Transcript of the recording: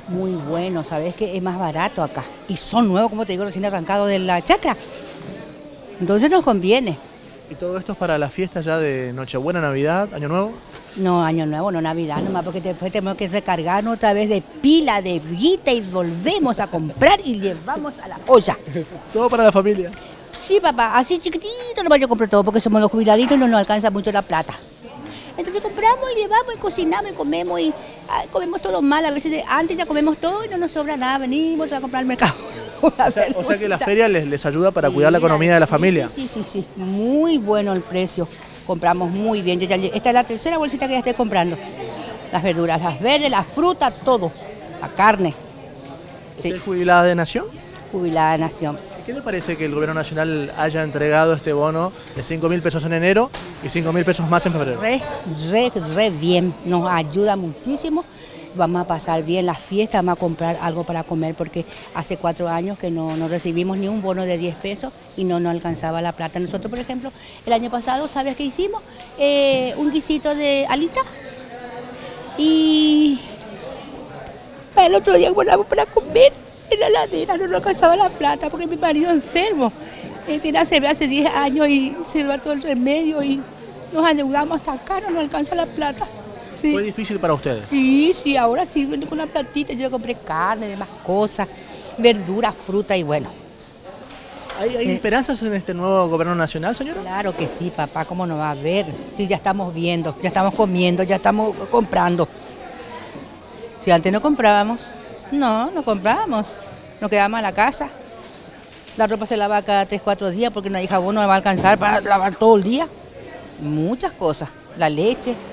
Muy bueno, sabes que es más barato acá. Y son nuevos, como te digo, recién arrancados de la chacra. Entonces nos conviene. ¿Y todo esto es para la fiesta ya de Nochebuena, Navidad, Año Nuevo? No, Año Nuevo, no Navidad nomás, porque después tenemos que recargarnos otra vez de pila, de guita y volvemos a comprar y llevamos a la olla. Todo para la familia. Sí, papá, así chiquitito nomás yo compro todo, porque somos los jubiladitos y no nos alcanza mucho la plata. Entonces compramos y llevamos y cocinamos y comemos todo mal. A veces antes ya comemos todo y no nos sobra nada, venimos a comprar al mercado. O sea que la feria les ayuda para cuidar la economía de la familia. Sí, muy bueno el precio. Compramos muy bien. Esta es la tercera bolsita que ya estoy comprando. Las verduras, las verdes, la fruta, todo. La carne. ¿Usted es jubilada de Nación? Jubilada de Nación. ¿Qué le parece que el gobierno nacional haya entregado este bono de 5.000 pesos en enero y 5.000 pesos más en febrero? Re bien. Nos ayuda muchísimo. Vamos a pasar bien la fiesta, vamos a comprar algo para comer porque hace 4 años que no recibimos ni un bono de 10 pesos y no nos alcanzaba la plata. Nosotros, por ejemplo, el año pasado, ¿sabes qué hicimos? Un guisito de alita y el otro día guardamos para comer en la heladera, no nos alcanzaba la plata porque mi marido es enfermo. Él tiene ACV hace 10 años y se va todo el remedio y nos endeudamos hasta acá, no nos alcanza la plata. Sí. ¿Fue difícil para ustedes? Sí, ahora sí, vengo con una platita, yo compré carne, demás cosas, verduras, fruta y bueno. ¿Hay esperanzas en este nuevo gobierno nacional, señora? Claro que sí, papá, ¿cómo no va a haber? Sí, ya estamos viendo, ya estamos comiendo, ya estamos comprando. Si antes no comprábamos, no comprábamos, nos quedábamos en la casa. La ropa se lava cada 3, 4 días porque no hay jabón, no me va a alcanzar para lavar todo el día. Muchas cosas, la leche.